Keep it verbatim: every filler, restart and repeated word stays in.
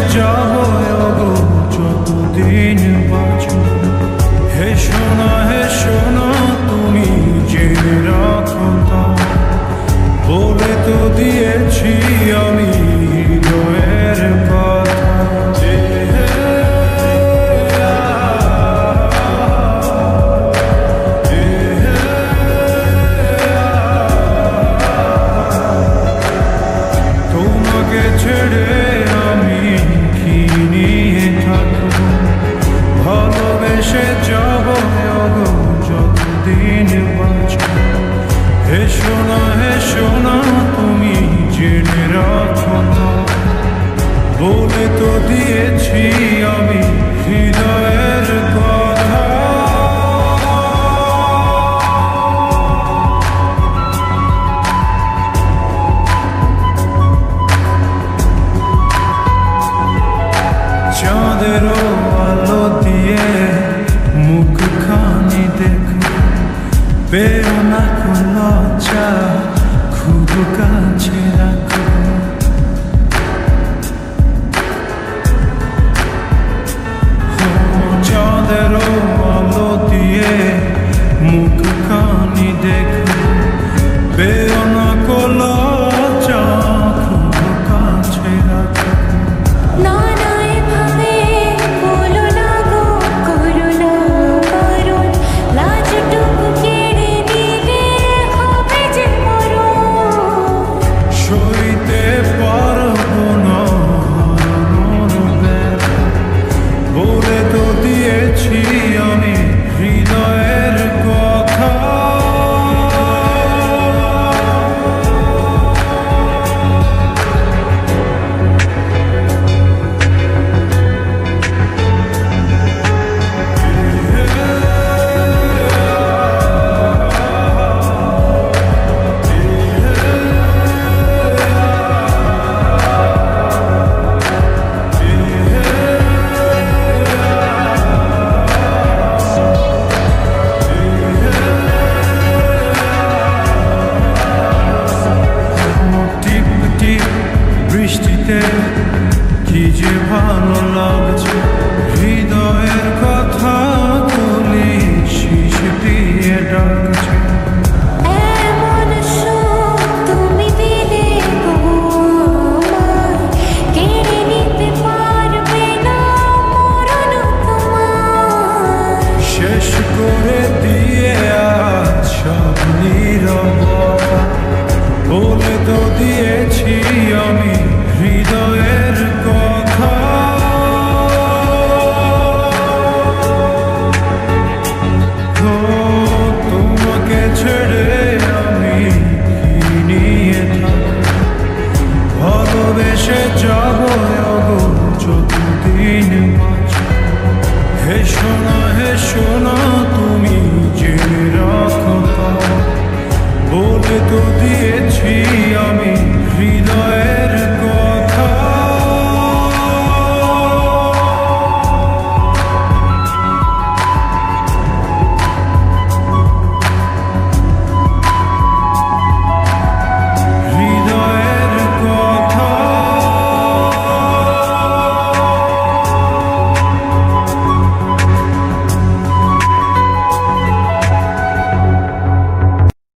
যাব গো যতদিন বাঁচব। হে সোনা হে সোনা তুমি জেনে রাখো তা, বলে তো দিয়েছি আমি হৃদয়ের কথা। তোমাকে ছেড়ে আমি কি নিয়ে থাকব, ভালোবেসে যাব গো যতদিন বাঁচব। হে সোনা হে সোনা তুমি জেনে রাখো না, বলে তো দিয়েছি আমি হৃদয়ের কথা। চাঁদেরও আলো দিয়ে মুখখানি দেখো, পেও না কোন লজ্জা, খুব কাছে রাখো। চাঁদেরও আলো দিয়ে মুখখানি দেখো, পেও না কোন লজ্জা, খুব কাছে রাখো। সইতে পারবো না বলে তো দিয়েছি আমি হৃদয়ের কথা। বৃষ্টিতে কি যে ভালো লাগছে,